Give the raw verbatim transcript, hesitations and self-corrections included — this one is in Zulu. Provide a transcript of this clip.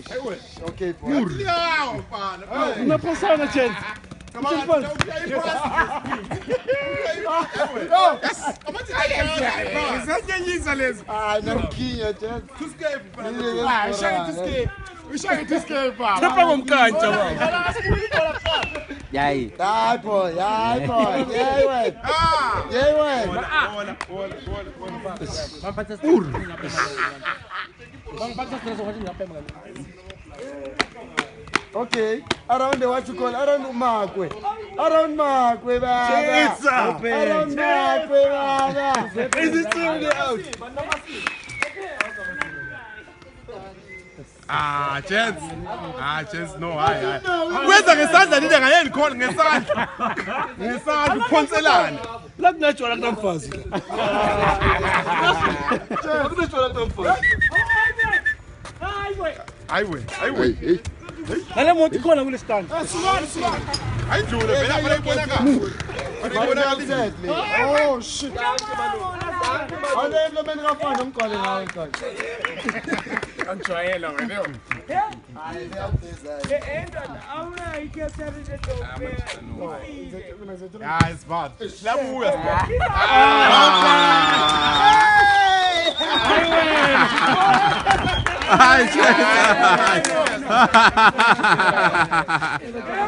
Okay, boy. Una persona, gente. Come on, don't play fast. Ah, namkhinya, Jen. To escape. Ah, Shame to escape. We shame to escape. Chapa ngomkantsha baba. Yayi. Hayi boy, hayi boy. Yey wena. Ah. Yey wena. Hola, hola, hola, hola. Bangiphatha Bangiphatha stress ukuthi ngapha mngani. Okay, around the what you call around Makwe. Around Makwe baba. Around Makwe baba. Is it still out? Ah, chance. Ah, chance no. Hayi, hayi. Kwenza ngesandla nini ngayeni khona ngesandla. Ngesandla uphonselana. La kunatshwala kunamfazi. Akunatshwala kunamfazi. Hayi we, hayi we. Ngale moto khona kule stand. Sulani, sulani. Hayi jule phela phela ibona kahle. Ibona kahle. Oh shit. Ale lo meni ngafana ngqale ngawe ngqale. Anjayela wena. Hayi ngiyabheza. Ja, es war. Labuya. Hayi.